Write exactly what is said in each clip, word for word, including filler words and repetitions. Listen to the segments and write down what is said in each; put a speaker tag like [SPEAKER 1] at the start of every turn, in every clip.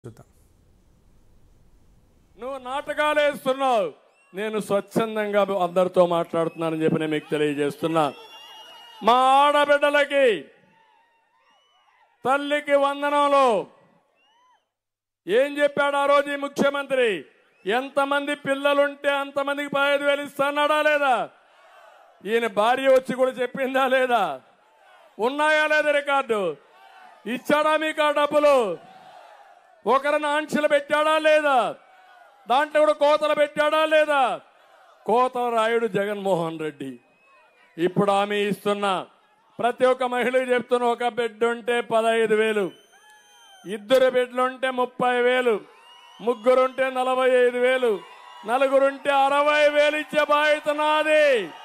[SPEAKER 1] నువ్వు నాటకాలు వేస్తున్నావు, నేను స్వచ్ఛందంగా అందరితో మాట్లాడుతున్నానని చెప్పి నేను మీకు తెలియజేస్తున్నా. మా ఆడబిడ్డలకి తల్లికి వందనంలో ఏం చెప్పాడు ఆ రోజు ఈ ముఖ్యమంత్రి? ఎంతమంది పిల్లలుంటే అంతమందికి పదహైదు వేలు ఇస్తాడా లేదా? ఈయన భార్య వచ్చి కూడా చెప్పిందా లేదా? ఉన్నాయా లేదా రికార్డు? ఇచ్చాడా మీకు ఆ డబ్బులు? ఒకరిని ఆంక్షలు పెట్టాడా లేదా? దాంట్లో కూడా కోతలు పెట్టాడా లేదా? కోతల రాయుడు జగన్మోహన్ రెడ్డి. ఇప్పుడు ఆమె ఇస్తున్నా ప్రతి ఒక్క మహిళకి చెప్తున్న, ఒక బిడ్డ ఉంటే పదహైదు వేలు, ఇద్దరు బిడ్డలుంటే ముప్పై వేలు, ముగ్గురుంటే నలభై ఐదు వేలు, నలుగురుంటే అరవై వేలు ఇచ్చే బాధ్యత నాది.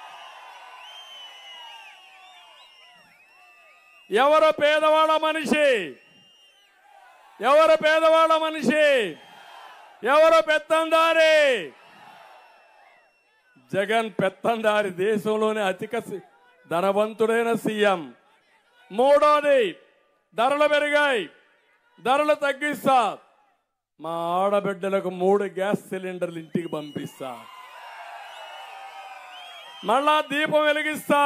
[SPEAKER 1] ఎవరు పేదవాళ్ళ మనిషి? ఎవరు పేదవాళ్ళ మనిషి? ఎవరు పెత్తందారి? జగన్ పెత్తందారి, దేశంలోనే అధిక ధనవంతుడైన సీఎం. మూడోది, ధరలు పెరిగాయి, ధరలు తగ్గిస్తా. మా ఆడబిడ్డలకు మూడు గ్యాస్ సిలిండర్లు ఇంటికి పంపిస్తా. మళ్ళా దీపం వెలిగిస్తా.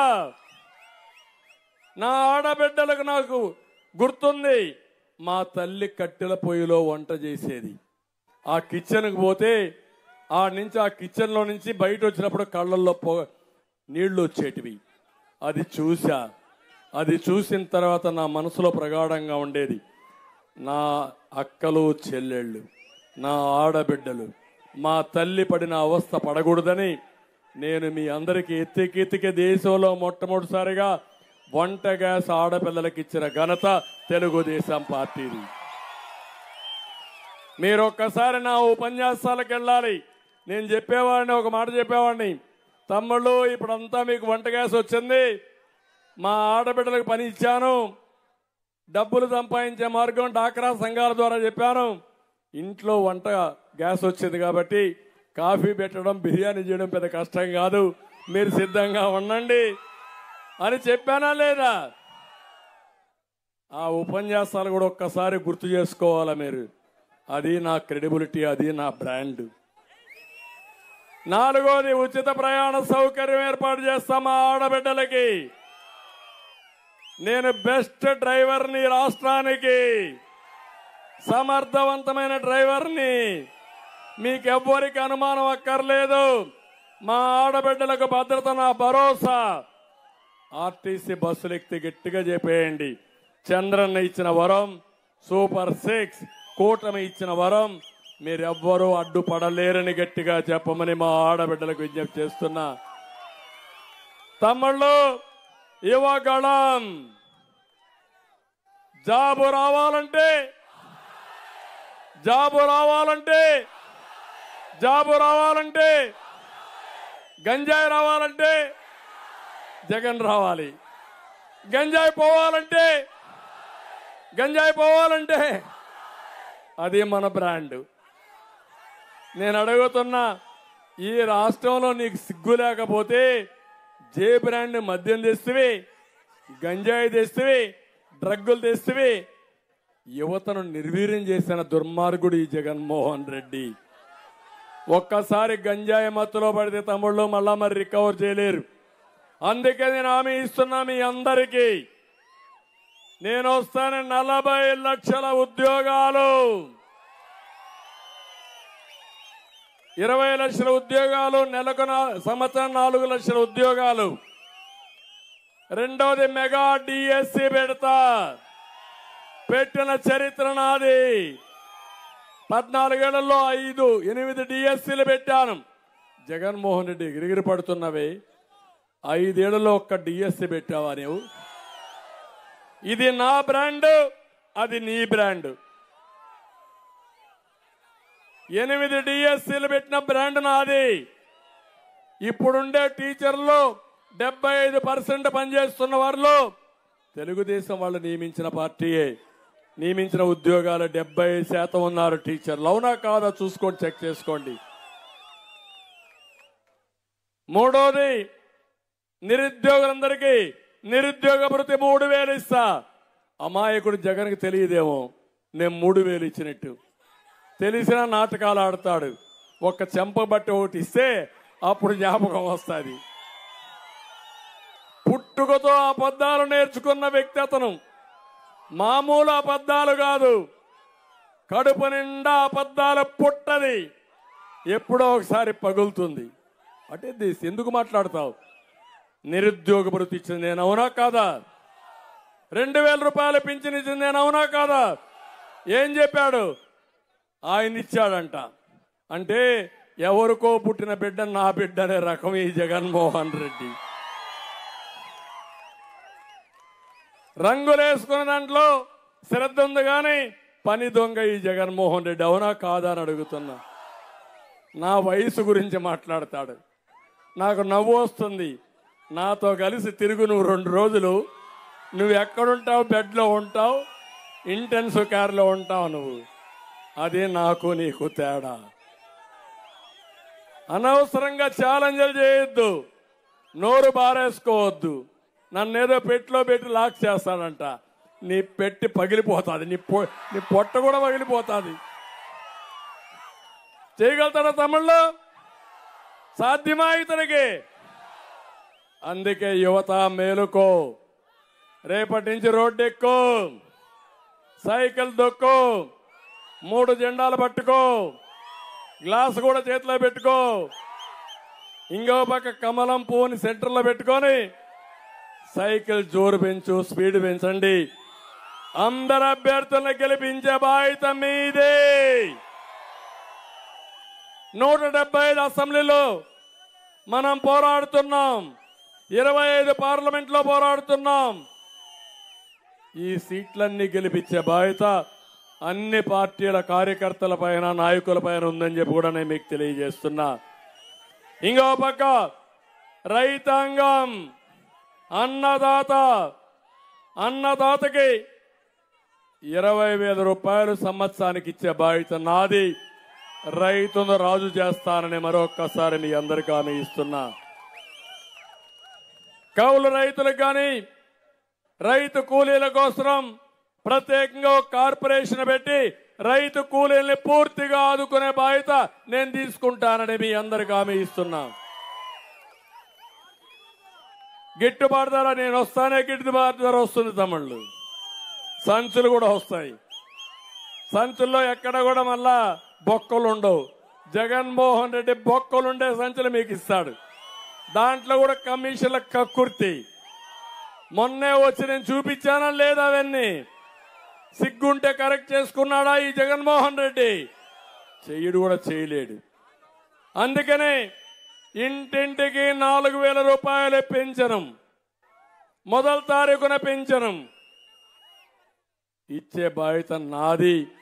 [SPEAKER 1] నా ఆడబిడ్డలకు నాకు గుర్తుంది, మా తల్లి కట్టెల పొయ్యిలో వంట చేసేది. ఆ కిచెన్కి పోతే ఆ నుంచి ఆ కిచెన్లో నుంచి బయట వచ్చినప్పుడు కళ్ళల్లో పొగ నీళ్లు వచ్చేటివి. అది చూసా. అది చూసిన తర్వాత నా మనసులో ప్రగాఢంగా ఉండేది, నా అక్కలు చెల్లెళ్ళు, నా ఆడబిడ్డలు, మా తల్లి పడిన అవస్థ పడకూడదని నేను మీ అందరికీ ఎత్తికెత్తికే దేశంలో మొట్టమొదటిసారిగా వంట గ్యాస్ ఆడపిల్లలకి ఇచ్చిన ఘనత తెలుగుదేశం పార్టీది. మీరు ఒక్కసారి నా ఉపన్యాసాలకు వెళ్ళాలి. నేను చెప్పేవాడిని, ఒక మాట చెప్పేవాడిని, తమ్ముళ్ళు ఇప్పుడంతా మీకు వంట గ్యాస్ వచ్చింది, మా ఆడబిడ్డలకు పని ఇచ్చాను, డబ్బులు సంపాదించే మార్గం డాక్రా సంఘాల ద్వారా చెప్పాను, ఇంట్లో వంట గ్యాస్ వచ్చింది కాబట్టి కాఫీ పెట్టడం బిర్యానీ చేయడం పెద్ద కష్టం కాదు, మీరు సిద్ధంగా ఉండండి అని చెప్పానా లేదా? ఆ ఉపన్యాసాలు కూడా ఒక్కసారి గుర్తు చేసుకోవాలా మీరు. అది నా క్రెడిబిలిటీ, అది నా బ్రాండ్. నాలుగోది, ఉచిత ప్రయాణ సౌకర్యం ఏర్పాటు చేస్తాం మా ఆడబిడ్డలకి. నేను బెస్ట్ డ్రైవర్ని రాష్ట్రానికి, సమర్థవంతమైన డ్రైవర్ని. మీకెవ్వరికి అనుమానం అక్కర్లేదు. మా ఆడబిడ్డలకు భద్రత నా భరోసా. ఆర్టీసీ బస్సులు ఎక్కితే గట్టిగా చెప్పేయండి, చంద్రన్న ఇచ్చిన వరం, సూపర్ సిక్స్ కూటమి ఇచ్చిన వరం, మీరెవ్వరూ అడ్డుపడలేరని గట్టిగా చెప్పమని మా ఆడబిడ్డలకు విజ్ఞప్తి చేస్తున్నా. తమ్ముళ్ళు, యువగళం జాబు రావాలంటే జాబు రావాలంటే జాబు రావాలంటే గంజాయి రావాలంటే జగన్ రావాలి. గంజాయి పోవాలంటే గంజాయి పోవాలంటే అది మన బ్రాండ్. నేను అడుగుతున్నా, ఈ రాష్ట్రంలో నీకు సిగ్గు లేకపోతే జే బ్రాండ్ మద్యం తెస్తువి, గంజాయి తెస్తువి, డ్రగ్గులు తెస్తువి. యువతను నిర్వీర్యం చేసిన దుర్మార్గుడు ఈ జగన్మోహన్ రెడ్డి. ఒక్కసారి గంజాయి మత్తులో పడితే తమ్ముళ్ళు మళ్ళా మరి రికవర్ చేయలేరు. అందుకే నేను హామీ ఇస్తున్నా మీ అందరికీ, నేను వస్తాను నలభై లక్షల ఉద్యోగాలు, ఇరవై లక్షల ఉద్యోగాలు, నెలకు సంవత్సరం నాలుగు లక్షల ఉద్యోగాలు. రెండోది, మెగా డిఎస్సి పెడతా. పెట్టిన చరిత్ర నాది. పద్నాలుగేళ్లలో ఐదు ఎనిమిది డిఎస్సీలు పెట్టాను. జగన్మోహన్ రెడ్డి ఎగిరిగిరి పడుతున్నవే, ఐదేళ్లలో ఒక్క డిఎస్సి పెట్టావా నీవు? ఇది నా బ్రాండ్, అది నీ బ్రాండ్. ఎనిమిది డిఎస్సీలు పెట్టిన బ్రాండ్ నాది. ఇప్పుడుండే టీచర్లు డెబ్బై ఐదు పర్సెంట్ పనిచేస్తున్న వారిలో తెలుగుదేశం వాళ్ళు నియమించిన పార్టీయే. నియమించిన ఉద్యోగాలు డెబ్బై శాతం ఉన్నారు టీచర్లు. అవునా కాదా చూసుకోండి, చెక్ చేసుకోండి. మూడోది, నిరుద్యోగులందరికీ నిరుద్యోగ భృతి మూడు వేలు ఇస్తా. అమాయకుడు జగన్కి తెలియదేమో నేను మూడు వేలు ఇచ్చినట్టు. తెలిసిన నాటకాలు ఆడతాడు. ఒక చెంపబట్టి ఒకటి ఇస్తే అప్పుడు జ్ఞాపకం వస్తుంది. పుట్టుకతో అబద్ధాలు నేర్చుకున్న వ్యక్తి అతను. మామూలు అబద్ధాలు కాదు, కడుపు నిండా అబద్ధాలు పుట్టది, ఎప్పుడో ఒకసారి పగులుతుంది. అంటే దిస్ ఎందుకు మాట్లాడతావు? నిరుద్యోగ భృతి ఇచ్చింది నేను, అవునా కాదా? రెండు వేల రూపాయలు పింఛన్ ఇచ్చింది నేను, అవునా కాదా? ఏం చెప్పాడు? ఆయన ఇచ్చాడంట. అంటే ఎవరికో పుట్టిన బిడ్డ నా బిడ్డ అనే రకం ఈ జగన్మోహన్ రెడ్డి. రంగులేసుకున్న దాంట్లో శ్రద్ధ ఉంది కానీ పని దొంగ ఈ జగన్మోహన్ రెడ్డి, అవునా కాదా అని అడుగుతున్నా. నా వయసు గురించి మాట్లాడతాడు. నాకు నవ్వు వస్తుంది. నాతో కలిసి తిరుగు నువ్వు రెండు రోజులు. నువ్వు ఎక్కడుంటావు? బెడ్లో ఉంటావు, ఇంటెన్సివ్ కేర్లో ఉంటావు నువ్వు. అది నాకు నీకు తేడా. అనవసరంగా ఛాలెంజ్లు చేయొద్దు, నోరు బారేసుకోవద్దు. నన్నేదో పెట్టిలో పెట్టి లాక్ చేస్తాడంట. నీ పెట్టి పగిలిపోతుంది, నీ పొ నీ పొట్ట కూడా పగిలిపోతుంది. చేయగలుగుతాడా తమిళ్లో? సాధ్యమా ఇతనికి? అందుకే యువత మేలుకో, రేపటి నుంచి రోడ్డు ఎక్కు, సైకిల్ దొక్కు, మూడు జెండాలు పట్టుకో, గ్లాస్ కూడా చేతిలో పెట్టుకో, ఇంకో పక్క కమలం పువ్వుని సెంటర్లో పెట్టుకొని సైకిల్ జోరు పెంచు, స్పీడ్ పెంచండి. అందరు అభ్యర్థులను గెలిపించే బాధ్యత మీదే. నూట డెబ్బై ఐదు అసెంబ్లీలో మనం పోరాడుతున్నాం, ఇరవై ఐదు పార్లమెంట్లో పోరాడుతున్నాం. ఈ సీట్లన్నీ గెలిపించే బాధ్యత అన్ని పార్టీల కార్యకర్తల పైన, నాయకుల పైన ఉందని చెప్పి కూడా నేను మీకు తెలియజేస్తున్నా. ఇంకో పక్క రైతాంగం, అన్నదాత, అన్నదాతకి ఇరవై వేల రూపాయలు సంవత్సరానికి ఇచ్చే బాధ్యత నాది. రైతును రాజు చేస్తానని మరొక్కసారి మీ అందరికీ హామీ ఇస్తున్నా. కౌలు రైతులకు కానీ, రైతు కూలీల కోసం ప్రత్యేకంగా కార్పొరేషన్ పెట్టి రైతు కూలీల్ని పూర్తిగా ఆదుకునే బాధ్యత నేను తీసుకుంటానని మీ అందరికీ హామీ ఇస్తున్నా. గిట్టుబాటు ధర నేను వస్తానే, గిట్టుబాటు ధర వస్తుంది తమ్ముళ్ళు. సంచులు కూడా వస్తాయి. సంచుల్లో ఎక్కడ కూడా మళ్ళా బొక్కలు ఉండవు. జగన్మోహన్ రెడ్డి బొక్కలుండే సంచులు మీకు ఇస్తాడు. దాంట్లో కూడా కమిషన్ల కక్కుర్తి. మొన్నే వచ్చి నేను చూపించానా లేదా? అవన్నీ సిగ్గుంటే కరెక్ట్ చేసుకున్నాడా ఈ జగన్మోహన్ రెడ్డి? చెయ్యడు కూడా చేయలేడు. అందుకనే ఇంటింటికి నాలుగు వేల రూపాయల పెన్షన్, మొదటి తారీఖున పెన్షన్ ఇచ్చే బాధ్యత నాది.